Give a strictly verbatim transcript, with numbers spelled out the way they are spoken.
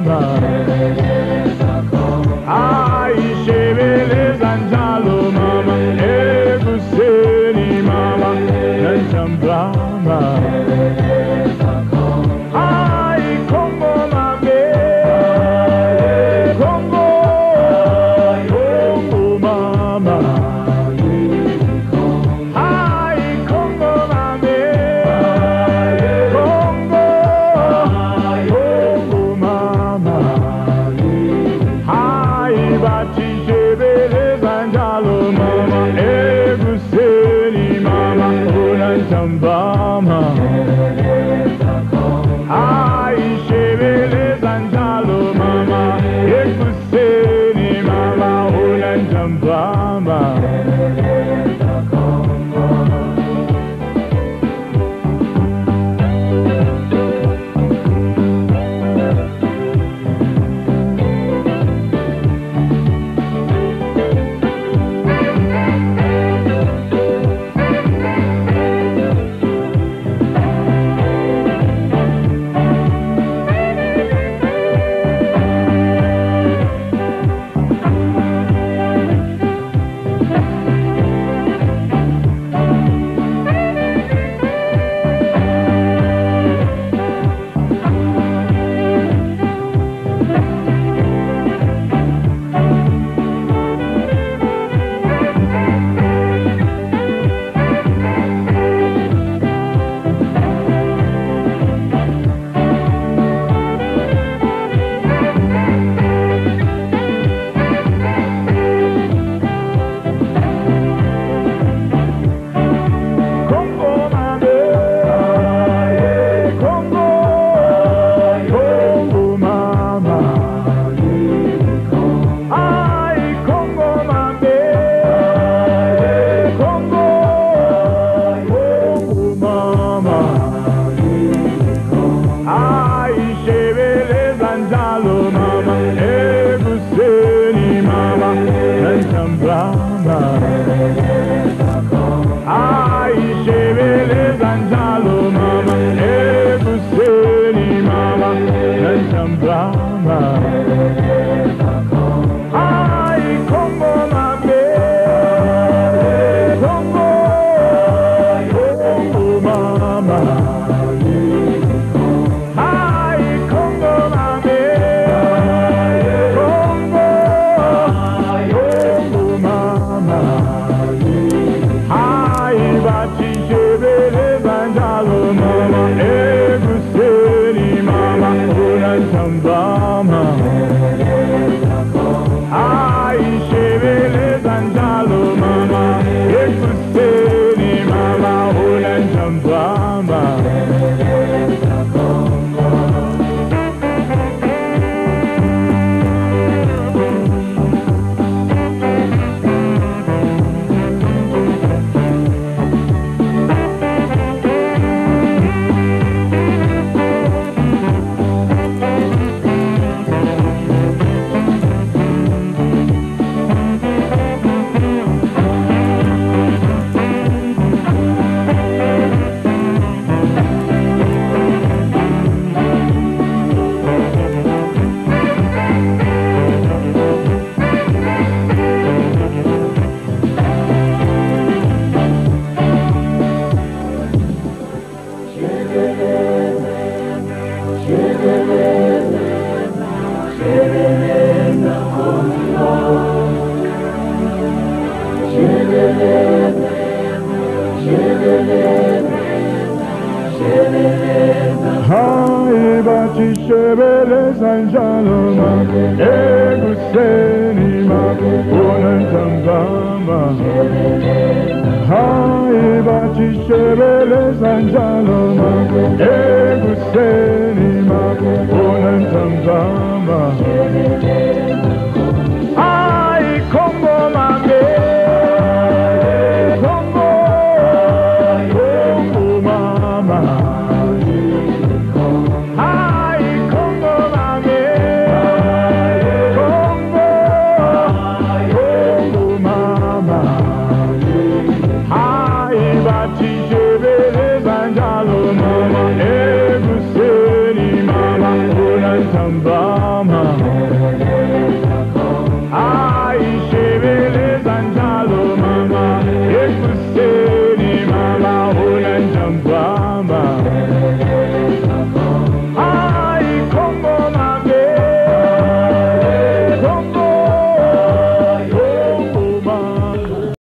Ai, shebeleza njalo mama, ekuseni mama, nantambama. Ai, Congo mame, Congo, Congo mama. Ai, Congo mame, Congo, Congo mama. Ai, bati shebeleza njalo mama, ekuseni mama, unantambama. Ai, shebeleza njalo mama, ekuseni mama, unantambama. Ai, shebeleza njalo mama, ekuseni mama, nantambama. Ai, Congo mame, Congo, Congo mama. Ai, Congo mame, Congo, Congo mama. Ai, bati shebeleza njalo mama, ekuseni mama, unantambama. Ai, shebeleza njalo mama, ekuseni mama, unantambama. Hai, bati shebeleza njalo mama, ekuseni mama, unantambama. Hai, bati shebeleza njalo mama, ekuseni mama, unantambama.